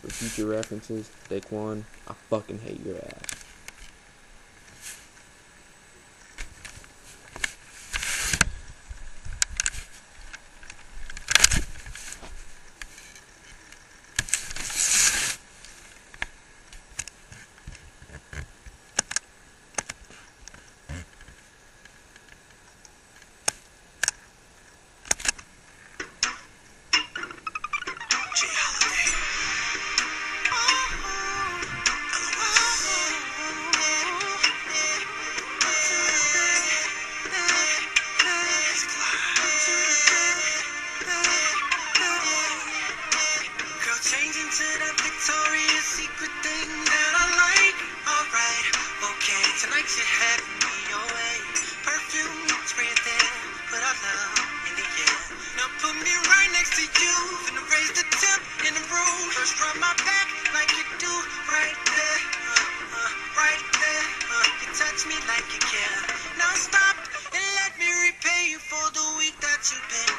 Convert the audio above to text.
For future references, Daquan, I fucking hate your ass. Changing to that Victoria's Secret thing that I like. Alright, okay, tonight you're having me your way. Perfume, spray it there, put our love in the air. Now put me right next to you, finna raise the temp in the room. First rub my back like you do, right there, right there. You touch me like you care. Now stop and let me repay you for the week that you've been